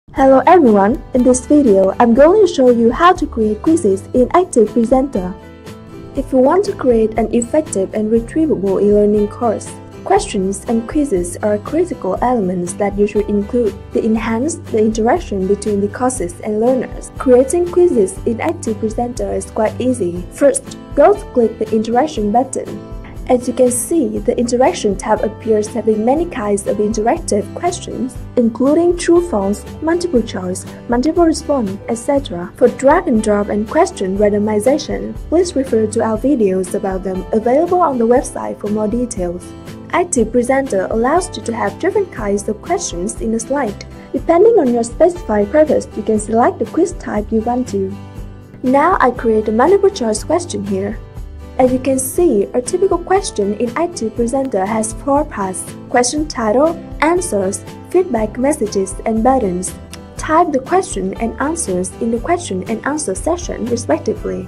Hello everyone, in this video I'm going to show you how to create quizzes in ActivePresenter. If you want to create an effective and retrievable e-learning course, questions and quizzes are critical elements that you should include to enhance the interaction between the courses and learners. Creating quizzes in ActivePresenter is quite easy. First, go to click the interaction button. As you can see, the Interaction tab appears having many kinds of interactive questions, including true-false, multiple choice, multiple response, etc. For drag and drop and question randomization, please refer to our videos about them available on the website for more details. ActivePresenter allows you to have different kinds of questions in a slide. Depending on your specified purpose, you can select the quiz type you want to. Now I create a multiple choice question here. As you can see, a typical question in ActivePresenter has 4 parts: question title, answers, feedback messages, and buttons. Type the question and answers in the question and answer section respectively.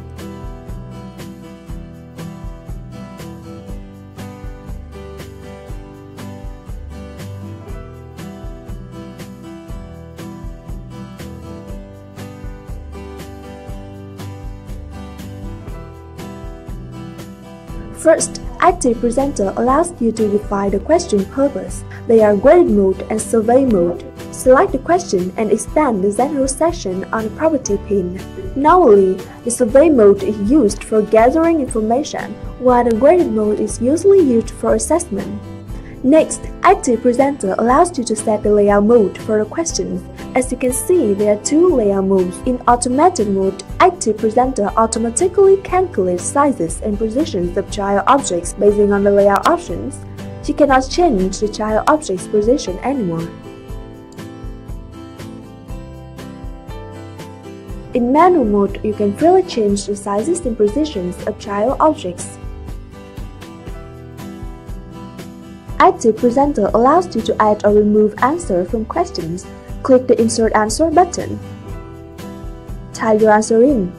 First, ActivePresenter allows you to define the question purpose. They are graded mode and survey mode. Select the question and expand the general section on the property pane. Normally, the survey mode is used for gathering information, while the graded mode is usually used for assessment. Next, ActivePresenter allows you to set the layout mode for the questions. As you can see, there are 2 layout modes. In automated mode, ActivePresenter automatically calculates sizes and positions of child objects based on the layout options. You cannot change the child object's position anymore. In manual mode, you can freely change the sizes and positions of child objects. ActivePresenter allows you to add or remove answer from questions. Click the Insert Answer button. Type your answer in.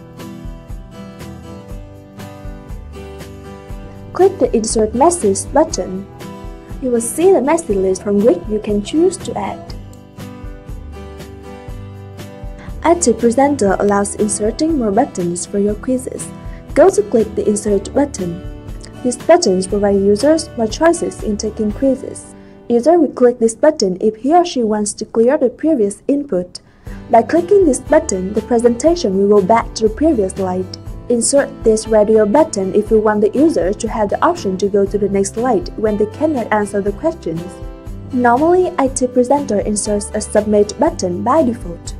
Click the Insert Message button. You will see the message list from which you can choose to add. ActivePresenter allows inserting more buttons for your quizzes. Go to click the Insert button. These buttons provide users more choices in taking quizzes. User will click this button if he or she wants to clear the previous input. By clicking this button, the presentation will go back to the previous slide. Insert this radio button if you want the user to have the option to go to the next slide when they cannot answer the questions. Normally, ActivePresenter inserts a Submit button by default.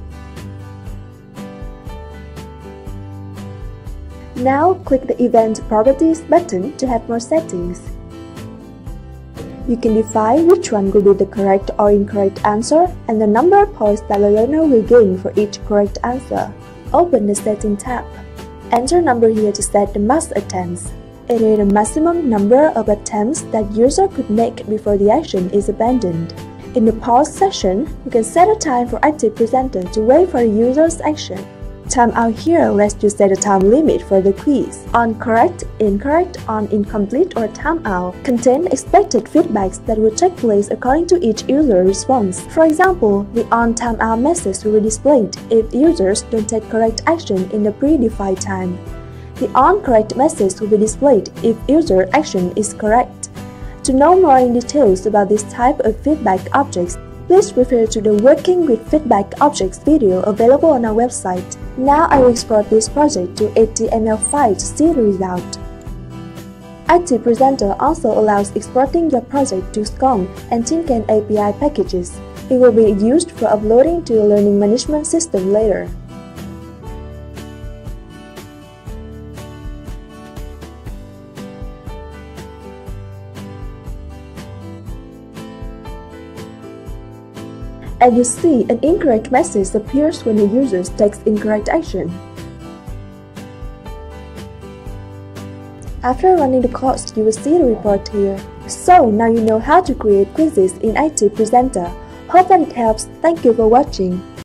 Now, click the Event Properties button to have more settings. You can define which one will be the correct or incorrect answer and the number of points that the learner will gain for each correct answer. Open the Setting tab. Enter number here to set the max attempts. It is the maximum number of attempts that user could make before the action is abandoned. In the Pause section, you can set a time for ActivePresenter to wait for the user's action. Timeout here lets you set a time limit for the quiz. On correct, incorrect, on incomplete, or timeout contain expected feedbacks that will take place according to each user response. For example, the on timeout message will be displayed if users don't take correct action in the predefined time. The on correct message will be displayed if user action is correct. To know more in details about this type of feedback objects, please refer to the Working with Feedback Objects video available on our website. Now I will export this project to HTML file to see the result. ActivePresenter also allows exporting your project to SCORM and Tinkan API packages. It will be used for uploading to your learning management system later. As you see, an incorrect message appears when the user takes incorrect action. After running the course, you will see the report here. So now you know how to create quizzes in ActivePresenter. Hope that it helps. Thank you for watching.